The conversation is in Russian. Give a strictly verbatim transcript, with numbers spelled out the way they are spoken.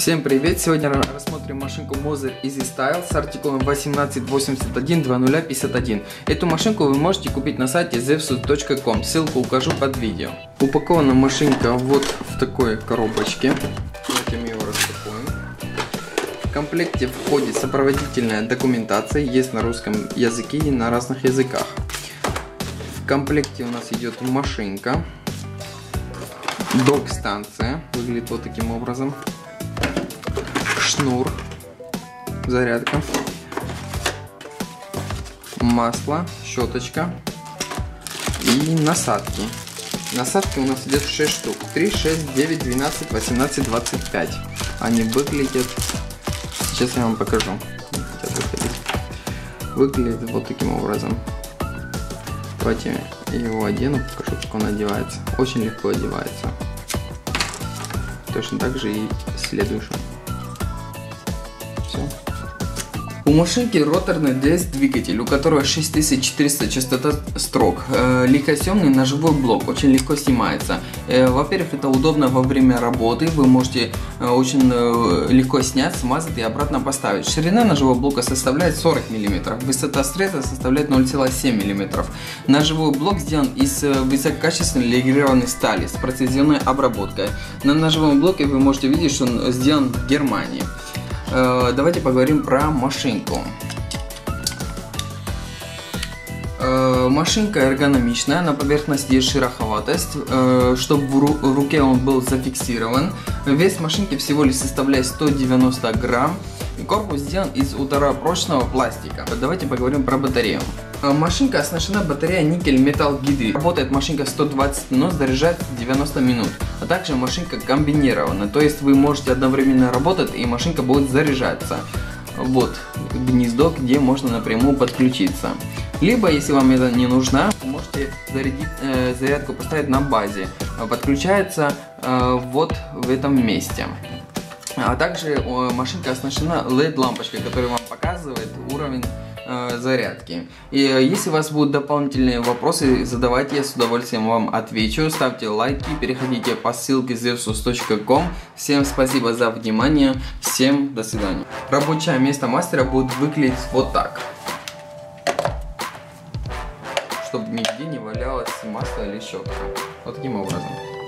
Всем привет! Сегодня рассмотрим машинку Moser Easy Style с артикулом восемнадцать восемьдесят один двадцать ноль пятьдесят один. Эту машинку вы можете купить на сайте зевсус точка ком, ссылку укажу под видео. Упакована машинка вот в такой коробочке. Давайте мы ее распакуем. В комплекте входит сопроводительная документация, есть на русском языке и на разных языках. В комплекте у нас идет машинка, док-станция, выглядит вот таким образом. Шнур, зарядка, масло, щеточка и насадки. Насадки у нас идет шесть штук. три, шесть, девять, двенадцать, восемнадцать, двадцать пять. Они выглядят... Сейчас я вам покажу. Выглядит вот таким образом. Давайте я его одену, покажу, как он одевается. Очень легко одевается. Точно так же и следующим. У машинки роторный ди эс двигатель, у которого шесть тысяч четыреста частота строк, э, легкосъемный ножевой блок, очень легко снимается. Э, Во-первых, это удобно во время работы, вы можете э, очень э, легко снять, смазать и обратно поставить. Ширина ножевого блока составляет сорок миллиметров, высота среза составляет ноль целых семь десятых миллиметра. Ножевой блок сделан из э, высококачественной легированной стали с прецизионной обработкой. На ножевом блоке вы можете видеть, что он сделан в Германии. Давайте поговорим про машинку. Машинка эргономичная, на поверхности есть шероховатость, чтобы в руке он был зафиксирован. Вес машинки всего лишь составляет сто девяносто грамм. Корпус сделан из ультрапрочного пластика. Давайте поговорим про батарею. Машинка оснащена батареей никель-металл гидрид. Работает машинка сто двадцать минут, заряжается девяносто минут. А также машинка комбинирована, то есть вы можете одновременно работать и машинка будет заряжаться. Вот гнездо, где можно напрямую подключиться. Либо, если вам это не нужно, вы можете зарядить, э, зарядку поставить на базе. Подключается э, вот в этом месте. А также э, машинка оснащена эл и ди-лампочкой, которая вам показывает уровень э, зарядки. И э, если у вас будут дополнительные вопросы, задавайте, я с удовольствием вам отвечу. Ставьте лайки, переходите по ссылке зевсус точка ком. Всем спасибо за внимание, всем до свидания. Рабочее место мастера будет выглядеть вот так, чтобы нигде не валялось масло или щетка. Вот таким образом.